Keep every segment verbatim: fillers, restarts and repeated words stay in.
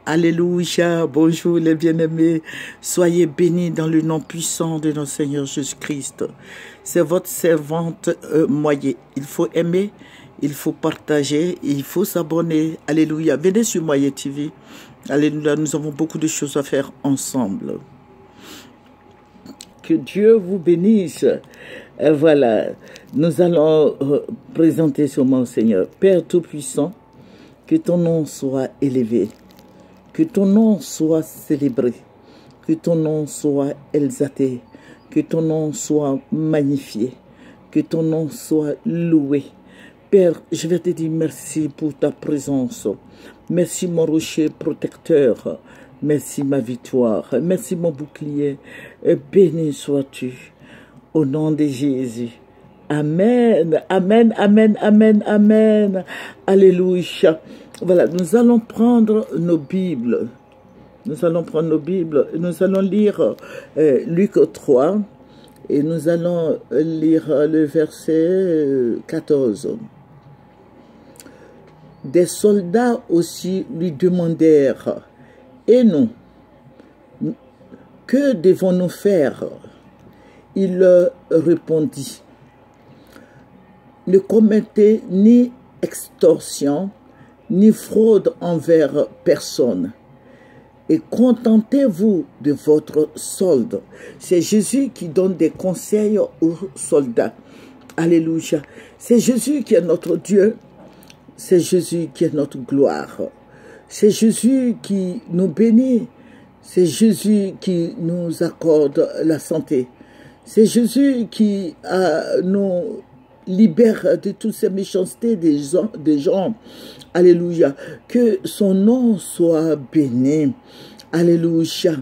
Alléluia, bonjour les bien-aimés, soyez bénis dans le nom puissant de notre Seigneur Jésus-Christ. C'est votre servante euh, Moyer. Il faut aimer, il faut partager, il faut s'abonner. Alléluia, venez sur Moyer T V. Alléluia, nous avons beaucoup de choses à faire ensemble. Que Dieu vous bénisse. Et voilà, nous allons euh, présenter sur mon Seigneur. Père Tout-Puissant, que ton nom soit élevé. Que ton nom soit célébré, que ton nom soit exalté, que ton nom soit magnifié, que ton nom soit loué. Père, je vais te dire merci pour ta présence. Merci mon rocher protecteur. Merci ma victoire. Merci mon bouclier. Et béni sois-tu. Au nom de Jésus. Amen, amen, amen, amen, amen. Alléluia. Voilà, nous allons prendre nos Bibles. Nous allons prendre nos Bibles. Nous allons lire euh, Luc trois. Et nous allons lire le verset quatorze. Des soldats aussi lui demandèrent, « Et nous, que devons-nous faire ?» Il leur répondit, « Ne commettez ni extorsion, ni fraude envers personne, et contentez-vous de votre solde. » C'est Jésus qui donne des conseils aux soldats. Alléluia. C'est Jésus qui est notre Dieu. C'est Jésus qui est notre gloire. C'est Jésus qui nous bénit. C'est Jésus qui nous accorde la santé. C'est Jésus qui euh, nous libère de toutes ces méchancetés des gens, des gens. Alléluia. Que son nom soit béni. Alléluia.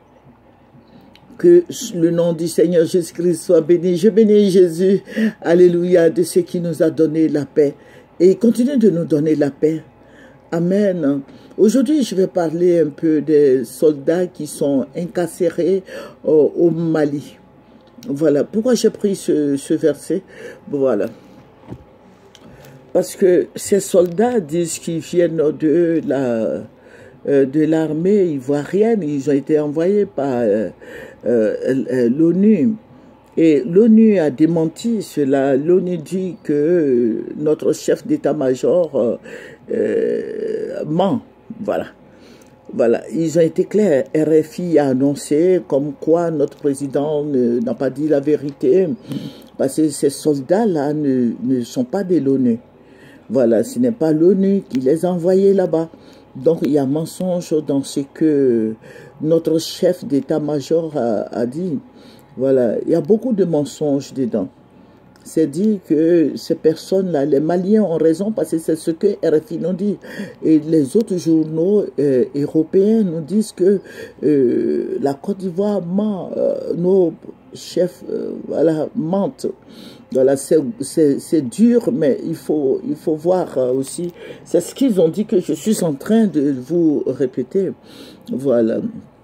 Que le nom du Seigneur Jésus-Christ soit béni. Je bénis Jésus. Alléluia. De ce qui nous a donné la paix. Et il continue de nous donner la paix. Amen. Aujourd'hui, je vais parler un peu des soldats qui sont incarcérés au, au Mali. Voilà. Pourquoi j'ai pris ce, ce verset? Voilà. Parce que ces soldats disent qu'ils viennent de la euh, de l'armée ivoirienne. Ils ont été envoyés par euh, euh, l'ONU. Et l'ONU a démenti cela. L'ONU dit que notre chef d'état-major euh, euh, ment. Voilà. Voilà, ils ont été clairs. R F I a annoncé comme quoi notre président n'a pas dit la vérité. Parce que ces soldats-là ne, ne sont pas de l'ONU. Voilà, ce n'est pas l'ONU qui les a envoyés là-bas. Donc, il y a mensonge dans ce que notre chef d'état-major a, a dit. Voilà, il y a beaucoup de mensonges dedans. C'est dit que ces personnes-là, les Maliens ont raison parce que c'est ce que R F I nous dit. Et les autres journaux euh, européens nous disent que euh, la Côte d'Ivoire ment, euh, nos chefs euh, voilà, mentent. Voilà, c'est dur, mais il faut, il faut voir aussi. C'est ce qu'ils ont dit que je suis en train de vous répéter. Voilà.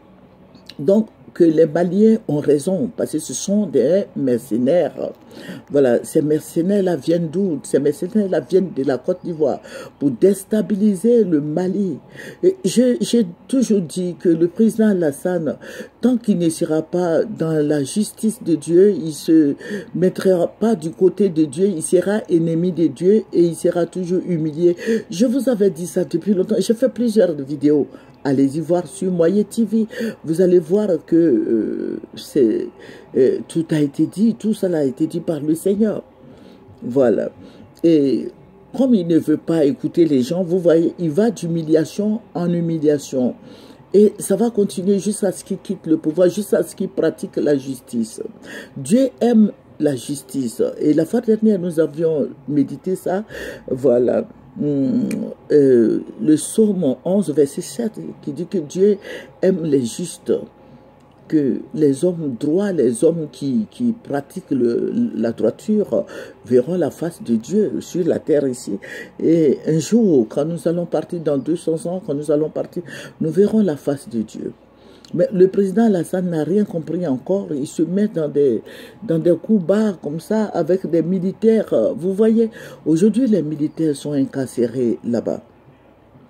Donc, que les Maliens ont raison, parce que ce sont des mercenaires. Voilà, ces mercenaires-là viennent d'où? Ces mercenaires-là viennent de la Côte d'Ivoire pour déstabiliser le Mali. J'ai toujours dit que le président Alassane, tant qu'il ne sera pas dans la justice de Dieu, il ne se mettra pas du côté de Dieu, il sera ennemi de Dieu et il sera toujours humilié. Je vous avais dit ça depuis longtemps. J'ai fait plusieurs vidéos. Allez-y voir sur Moyer T V. Vous allez voir que euh, c'est euh, tout a été dit, tout ça a été dit par le Seigneur. Voilà. Et comme il ne veut pas écouter les gens, vous voyez, il va d'humiliation en humiliation. Et ça va continuer jusqu'à ce qu'il quitte le pouvoir, jusqu'à ce qu'il pratique la justice. Dieu aime la justice. Et la fois dernière, nous avions médité ça. Voilà. Hum, euh, le psaume onze, verset sept, qui dit que Dieu aime les justes, que les hommes droits, les hommes qui, qui pratiquent le, la droiture verront la face de Dieu sur la terre ici. Et un jour, quand nous allons partir dans deux cents ans, quand nous allons partir, nous verrons la face de Dieu. Mais le président Alassane n'a rien compris encore. Il se met dans des, dans des coups bas comme ça avec des militaires. Vous voyez, aujourd'hui les militaires sont incarcérés là-bas.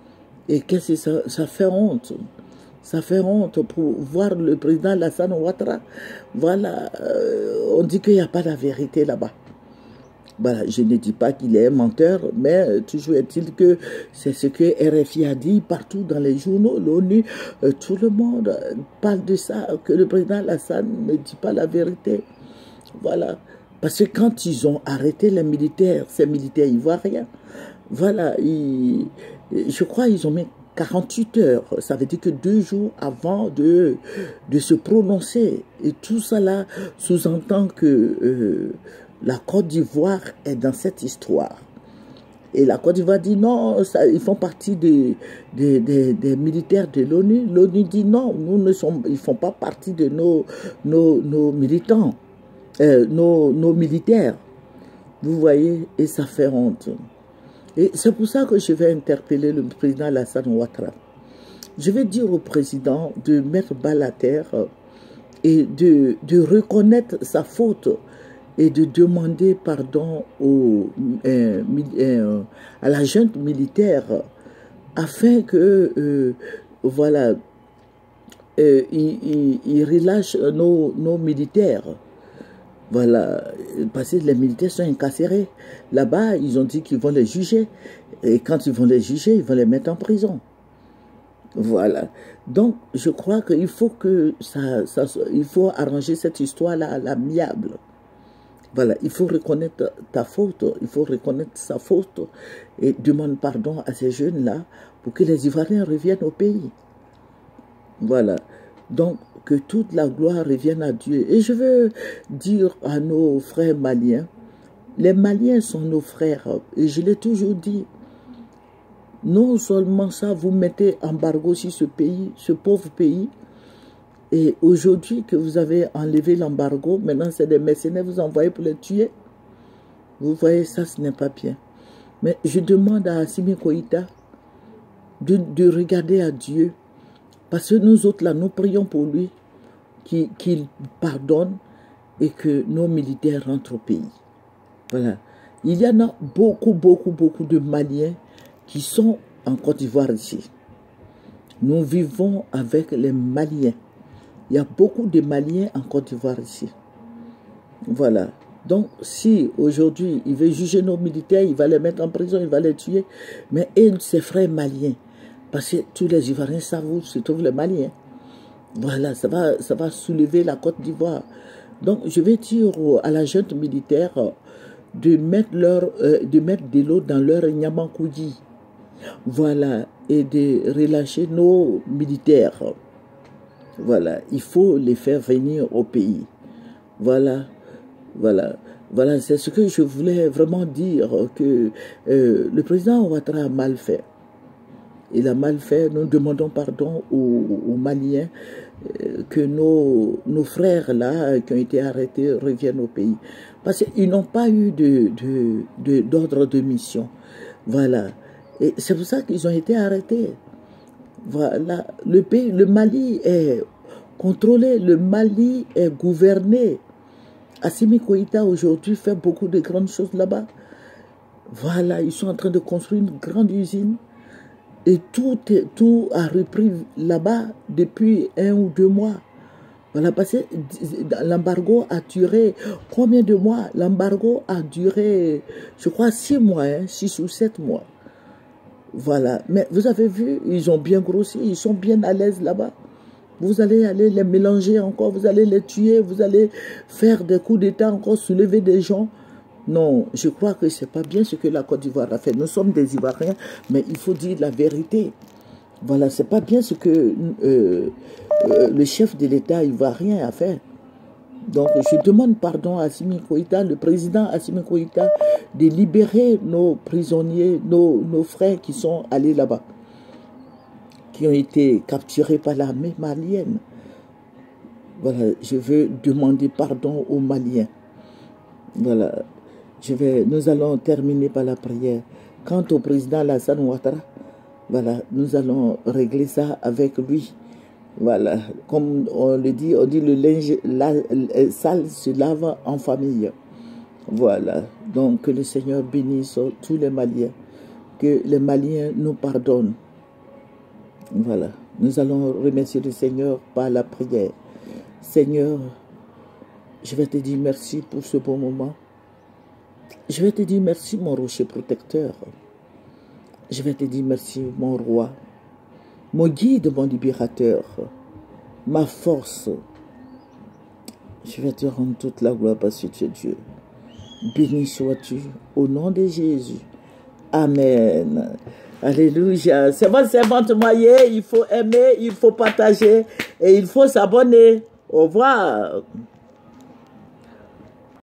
Et qu'est-ce que ça, ça fait honte. Ça fait honte pour voir le président Alassane Ouattara. Voilà, euh, on dit qu'il n'y a pas la vérité là-bas. Voilà, je ne dis pas qu'il est un menteur, mais toujours est-il que c'est ce que R F I a dit partout dans les journaux, l'ONU, euh, tout le monde parle de ça, que le président Alassane ne dit pas la vérité. Voilà, parce que quand ils ont arrêté les militaires, ces militaires ivoiriens, voilà, ils, je crois qu'ils ont mis quarante-huit heures, ça veut dire que deux jours avant de, de se prononcer. Et tout ça là sous-entend que euh, la Côte d'Ivoire est dans cette histoire. Et la Côte d'Ivoire dit non, ça, ils font partie des, des, des, des militaires de l'ONU. L'ONU dit non, nous ne sommes, ils ne font pas partie de nos, nos, nos militants, euh, nos, nos militaires. Vous voyez, et ça fait honte. Et c'est pour ça que je vais interpeller le président Alassane Ouattara. Je vais dire au président de mettre balle à terre et de, de reconnaître sa faute et de demander pardon au, euh, euh, à la junte militaire afin que, euh, voilà, euh, il, il, il relâche nos, nos militaires. Voilà, parce que les militaires sont incarcérés. Là-bas, ils ont dit qu'ils vont les juger. Et quand ils vont les juger, ils vont les mettre en prison. Voilà. Donc, je crois qu'il faut que ça, ça, il faut arranger cette histoire-là à l'amiable. Voilà, il faut reconnaître ta faute, il faut reconnaître sa faute et demander pardon à ces jeunes-là pour que les Ivoiriens reviennent au pays. Voilà. Donc, que toute la gloire revienne à Dieu. Et je veux dire à nos frères maliens, les Maliens sont nos frères. Et je l'ai toujours dit, non seulement ça, vous mettez embargo sur ce pays, ce pauvre pays. Et aujourd'hui que vous avez enlevé l'embargo, maintenant c'est des mercenaires, vous envoyez pour les tuer. Vous voyez, ça, ce n'est pas bien. Mais je demande à Assimi Goïta de, de regarder à Dieu. Parce que nous autres, là, nous prions pour lui, qu'il qu'il pardonne et que nos militaires rentrent au pays. Voilà. Il y en a beaucoup, beaucoup, beaucoup de Maliens qui sont en Côte d'Ivoire ici. Nous vivons avec les Maliens. Il y a beaucoup de Maliens en Côte d'Ivoire ici. Voilà. Donc, si aujourd'hui, il veut juger nos militaires, il va les mettre en prison, il va les tuer. Mais et ses frères maliens, parce que tous les Ivoiriens savent où se trouvent les Maliens. Voilà, ça va, ça va soulever la Côte d'Ivoire. Donc, je vais dire à la junte militaire de mettre, leur, euh, de mettre de l'eau dans leur Niamankoudi. Voilà, et de relâcher nos militaires. Voilà, il faut les faire venir au pays. Voilà, voilà, voilà, c'est ce que je voulais vraiment dire, que euh, le président Ouattara a mal fait. Il a mal fait. Nous demandons pardon aux, aux Maliens euh, que nos, nos frères là qui ont été arrêtés reviennent au pays. Parce qu'ils n'ont pas eu de, de, de, d'ordre de mission. Voilà. Et c'est pour ça qu'ils ont été arrêtés. Voilà. Le pays, le Mali est contrôlé, le Mali est gouverné. Assimi Goïta aujourd'hui fait beaucoup de grandes choses là-bas. Voilà, ils sont en train de construire une grande usine. Et tout, est, tout a repris là-bas depuis un ou deux mois. Voilà, parce que l'embargo a duré combien de mois? L'embargo a duré, je crois, six mois, hein, six ou sept mois. Voilà, mais vous avez vu, ils ont bien grossi, ils sont bien à l'aise là-bas. Vous allez aller les mélanger encore, vous allez les tuer, vous allez faire des coups d'État encore, soulever des gens. Non, je crois que ce n'est pas bien ce que la Côte d'Ivoire a fait. Nous sommes des Ivoiriens, mais il faut dire la vérité. Voilà, ce n'est pas bien ce que euh, euh, le chef de l'État ivoirien a fait. Donc, je demande pardon à Assimi Goïta, le président Assimi Goïta, de libérer nos prisonniers, nos, nos frères qui sont allés là-bas, qui ont été capturés par l'armée malienne. Voilà, je veux demander pardon aux Maliens. Voilà. Je vais, nous allons terminer par la prière. Quant au président Alassane Ouattara, voilà, nous allons régler ça avec lui. Voilà, comme on le dit, on dit le linge la, la, sale se lave en famille. Voilà, donc que le Seigneur bénisse tous les Maliens, que les Maliens nous pardonnent. Voilà. Nous allons remercier le Seigneur par la prière. Seigneur, je vais te dire merci pour ce bon moment. Je vais te dire merci, mon rocher protecteur. Je vais te dire merci, mon roi, mon guide, mon libérateur, ma force. Je vais te rendre toute la gloire parce que tu es Dieu. Béni sois-tu au nom de Jésus. Amen. Alléluia. C'est bon, c'est bon, il faut aimer, il faut partager et il faut s'abonner. Au revoir.